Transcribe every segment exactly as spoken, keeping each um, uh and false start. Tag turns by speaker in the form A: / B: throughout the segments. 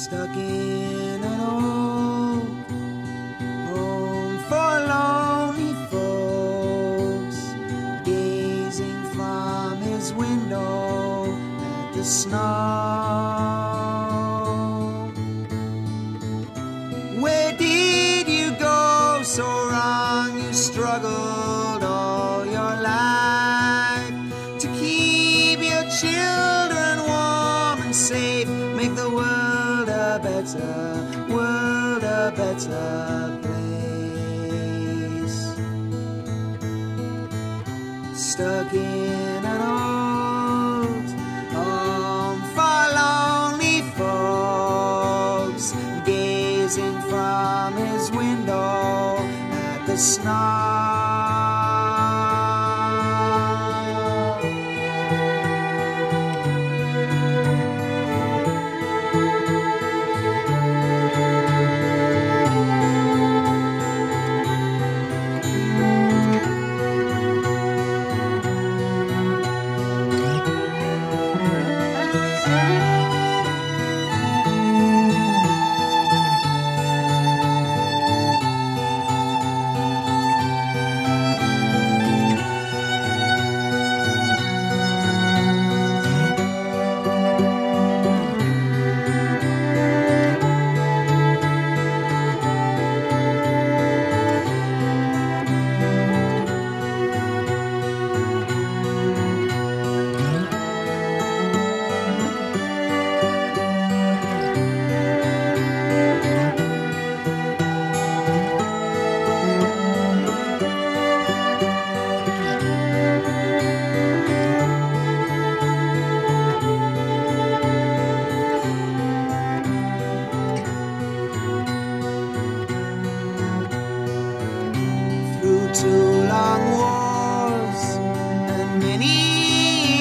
A: stuck in an old home for lonely folks, gazing from his window at the snow. Where did you go so wrong? You struggled all your life to keep your children warm and safe, make the world a better, world a better place. Stuck in an old home for lonely folks, gazing from his window at the snow.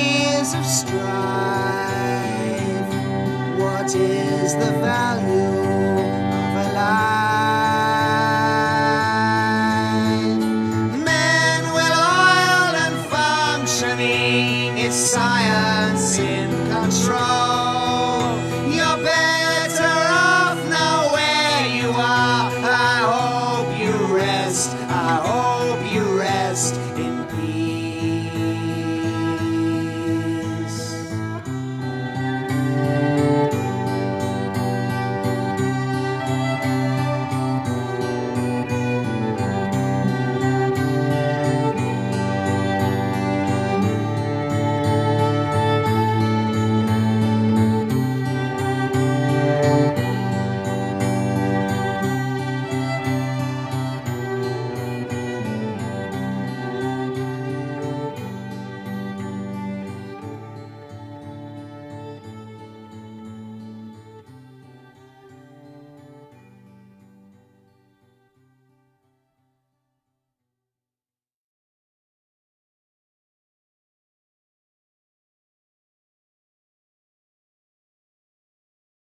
A: What is the value